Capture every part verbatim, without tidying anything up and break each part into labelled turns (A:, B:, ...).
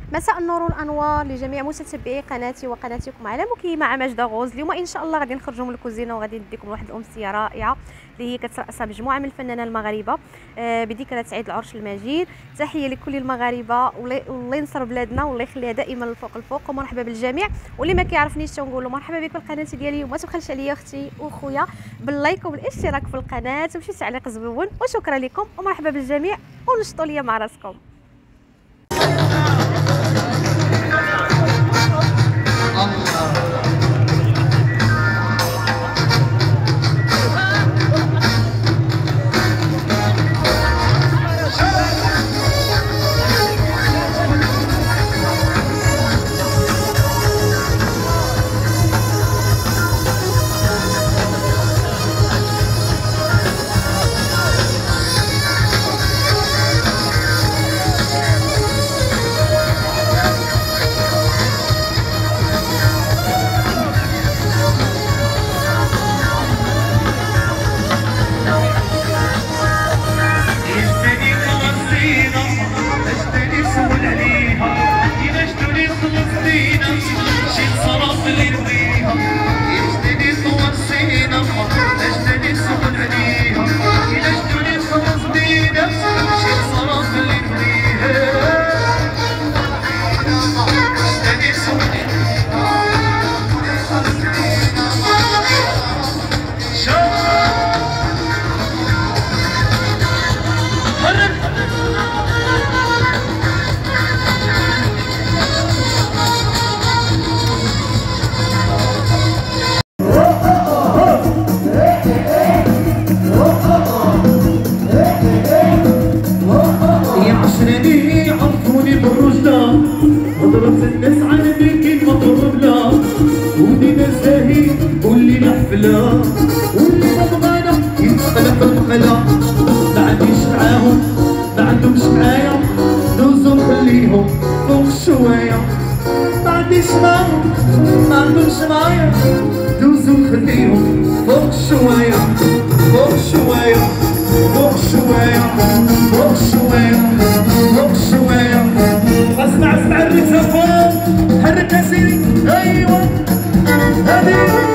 A: مساء النور والانوار لجميع متتبعي قناتي وقناتكم على مكي مع ماجده غوز. اليوم ان شاء الله غادي نخرجوا من الكوزينه وغادي نديكم واحد الامسيه رائعه اللي هي كترأسها مجموعه من الفنانين المغاربه آه بذكرى عيد العرش المجيد. تحيه لكل المغاربه والله ينصر بلادنا والله يخليها دائما الفوق الفوق، ومرحبا بالجميع. واللي ما كيعرفنيش تنقول له مرحبا بك في القناه ديالي، وما تبخلش عليا اختي وخويا باللايك وبالاشتراك في القناه وشي تعليق زوين، وشكرا لكم ومرحبا بالجميع ونشطوا ليا مع راسكم.
B: ضربت الناس على بيكي مضروب لا ودينا زاهي واللي محفلة واللي ما بغانا يتقلب في المقلة. ما عنديش معاهم ما عندهمش معايا دوزو نخليهم فوق الشواية. ما عنديش معاهم ما عندهمش معايا دوزو نخليهم فوق الشواية فوق الشواية فوق الشواية فوق الشواية فوق الشواية. اسمع اسمع الركزافون حرك يا سيدي ايوه هذه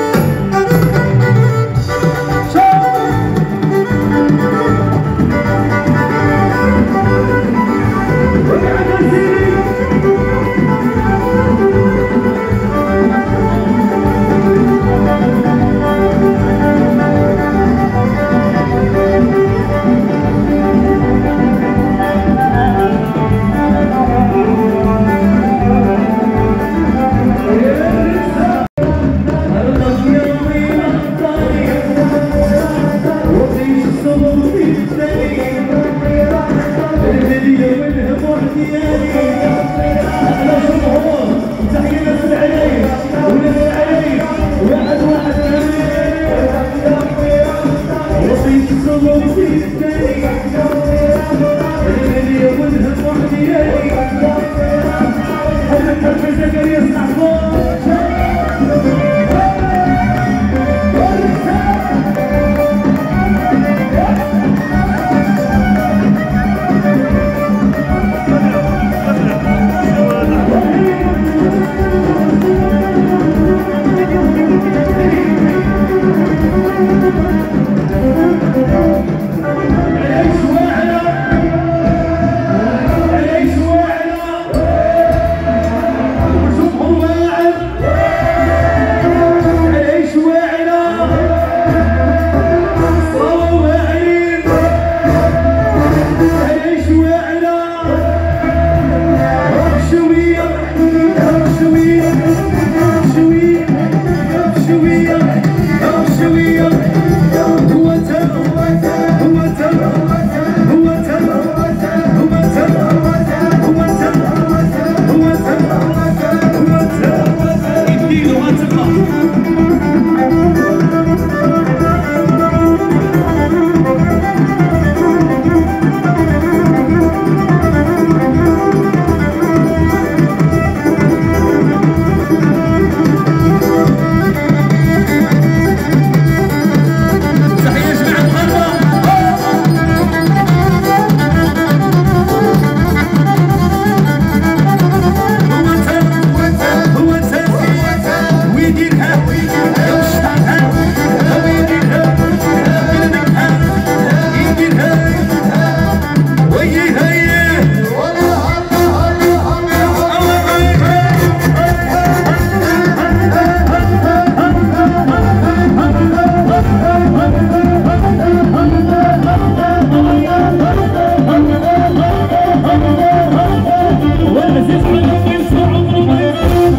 B: عزيز على بيته عمره ما ينسى.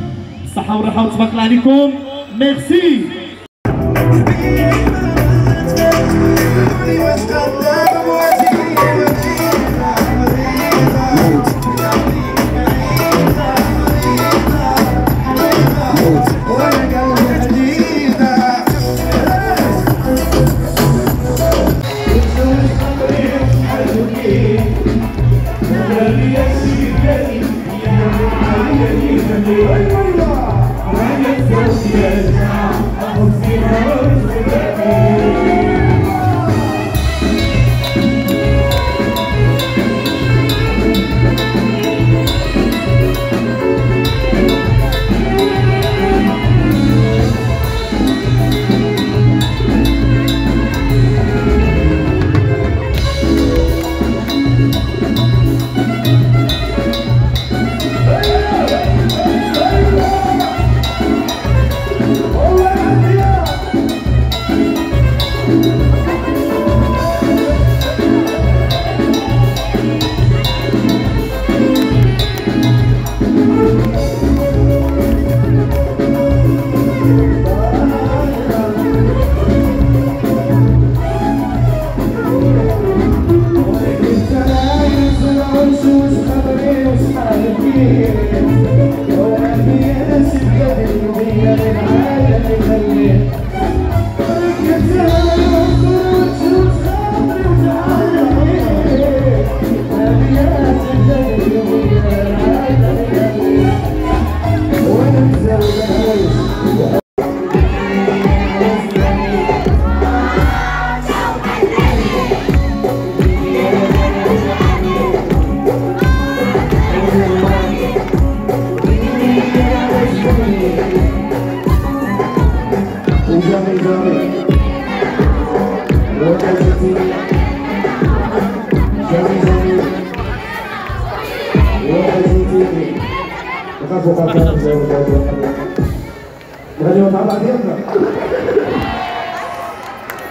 B: الصحة والراحة وتبارك الله عليكم. ميرسي.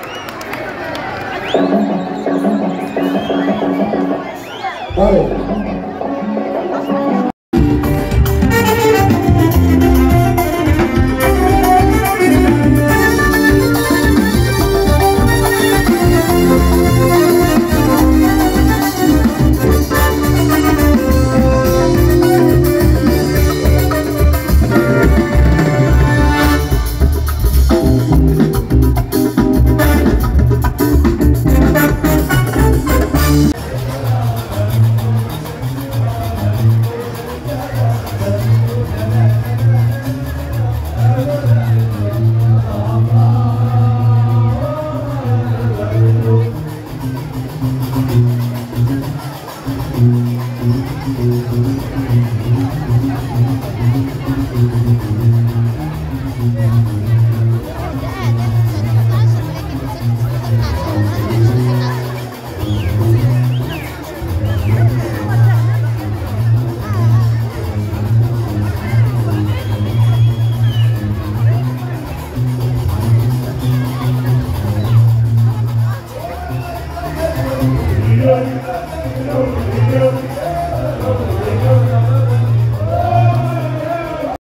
C: Vale.